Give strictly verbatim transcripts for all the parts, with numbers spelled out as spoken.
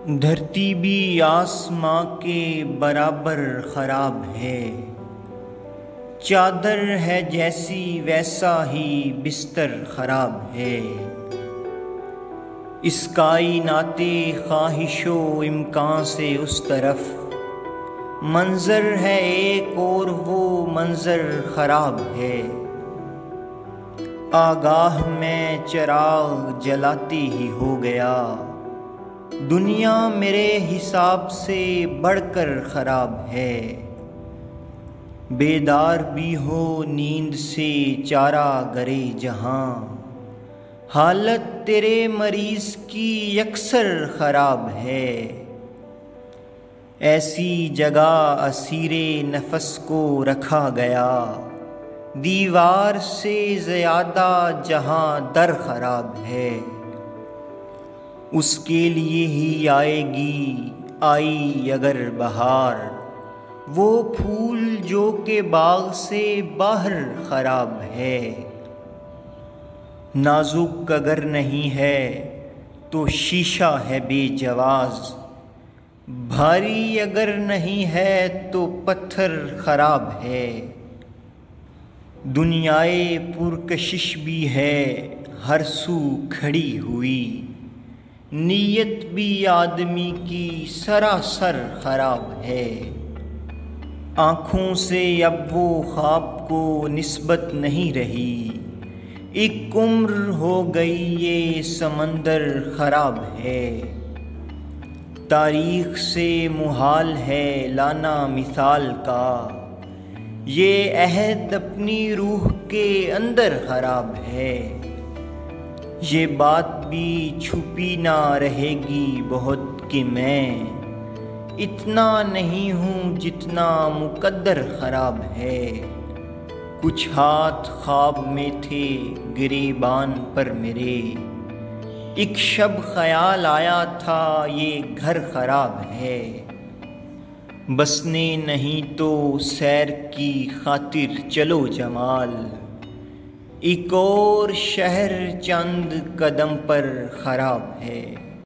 دھرتی بھی آسماں کے برابر خراب ہے، چادر ہے جیسی ویسا ہی بستر خراب ہے۔ اس کائنات خواہش و امکان سے اس طرف منظر ہے ایک اور وہ منظر خراب ہے۔ آگاہ میں چراغ جلاتے ہی ہو گیا، دنیا میرے حساب سے بڑھ کر خراب ہے۔ بیدار بھی ہو نیند سے چارہ گرے جہاں، حالت تیرے مریض کی یکسر خراب ہے۔ ایسی جگہ اسیر نفس کو رکھا گیا، دیوار سے زیادہ جہاں در خراب ہے۔ اس کے لیے ہی آئے گی آئی اگر بہار، وہ پھول جو کہ باغ سے باہر خراب ہے۔ نازک اگر نہیں ہے تو شیشہ ہے بے جواز، بھاری اگر نہیں ہے تو پتھر خراب ہے۔ دنیائے پرکشش بھی ہے ہر سو کھڑی ہوئی، نیت بھی آدمی کی سراسر خراب ہے۔ آنکھوں سے اب وہ خواب کو نسبت نہیں رہی، ایک عمر ہو گئی یہ سمندر خراب ہے۔ تاریخ سے محال ہے لانا مثال کا، یہ عہد اپنی روح کے اندر خراب ہے۔ یہ بات بھی چھپی نہ رہے گی بہت کہ میں اتنا نہیں ہوں جتنا مقدر خراب ہے۔ کچھ ہاتھ خواب میں تھے گریبان پر میرے، ایک شب خیال آیا تھا یہ گھر خراب ہے۔ بسنے نہیں تو سیر کی خاطر چلو جمال، ایک اور شہر چند قدم پر خراب ہے۔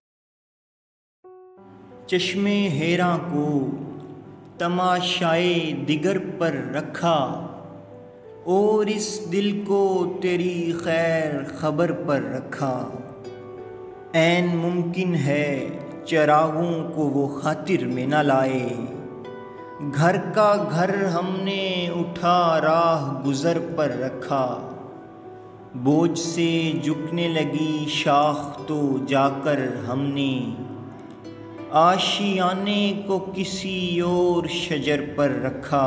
چشمے حیراں کو تماشائے دیگر پر رکھا، اور اس دل کو تیری خیر خبر پر رکھا۔ عین ممکن ہے چراغوں کو وہ خاطر میں نہ لائے، گھر کا گھر ہم نے اٹھا راہ گزر پر رکھا۔ بوجھ سے جھکنے لگی شاخ تو جا کر ہم نے آشیانے کو کسی اور شجر پر رکھا۔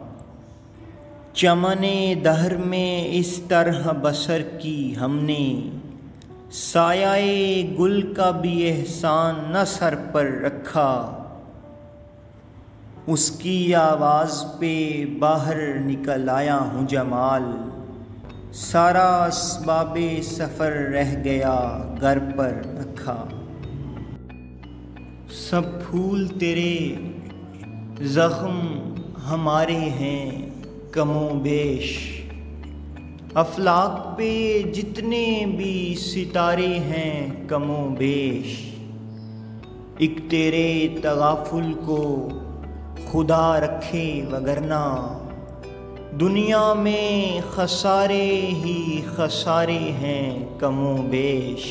چمن دہر میں اس طرح بسر کی ہم نے، سایہ گل کا بھی احسان نہ سر پر رکھا۔ اس کی آواز پہ باہر نکل آیا ہوں جمال، سارا اسباب سفر رہ گیا گھر پر رکھا۔ سب پھول تیرے زخم ہمارے ہیں کم و بیش، افلاک پہ جتنے بھی ستارے ہیں کم و بیش۔ ایک تیرے تغافل کو خدا رکھے وگرنہ دنیا میں خسارے ہی خسارے ہیں کم و بیش۔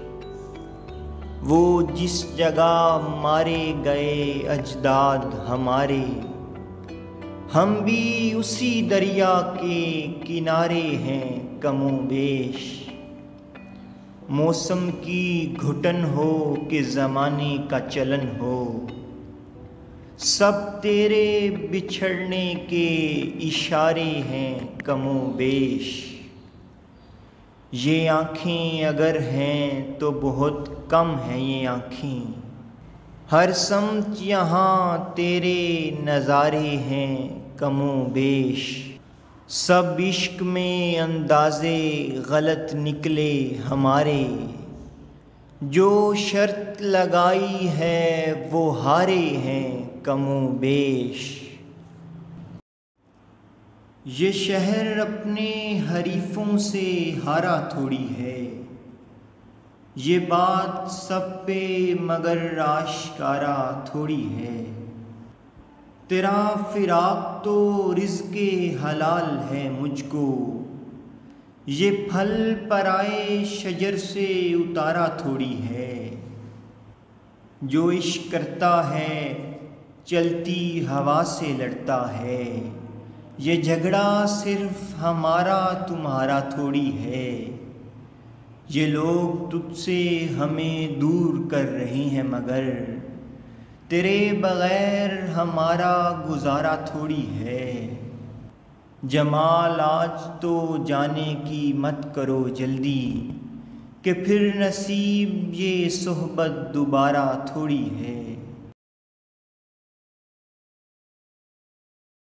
وہ جس جگہ مارے گئے اجداد ہمارے، ہم بھی اسی دریا کے کنارے ہیں کم و بیش۔ موسم کی گھٹن ہو کہ زمانے کا چلن ہو، سب تیرے بچھڑنے کے اشارے ہیں کم و بیش۔ یہ آنکھیں اگر ہیں تو بہت کم ہیں یہ آنکھیں، ہر سمت یہاں تیرے نظارے ہیں کم و بیش۔ سب عشق میں اندازے غلط نکلے ہمارے، جو شرط لگائی ہے وہ ہارے ہیں کم و بیش۔ یہ شہر اپنے حریفوں سے ہارا تھوڑی ہے، یہ بات سب پہ مگر آشکارا تھوڑی ہے، تیرا فراق تو رزق حلال ہے مجھ کو، یہ پھل پرائے شجر سے اتارا تھوڑی ہے۔ جو عشق کرتا ہے چلتی ہوا سے لڑتا ہے، یہ جھگڑا صرف ہمارا تمہارا تھوڑی ہے۔ یہ لوگ تجھ سے ہمیں دور کر رہے ہیں مگر تیرے بغیر ہمارا گزارا تھوڑی ہے۔ جمال آج تو جانے کی مت کرو جلدی، کہ پھر نصیب یہ صحبت دوبارہ تھوڑی ہے۔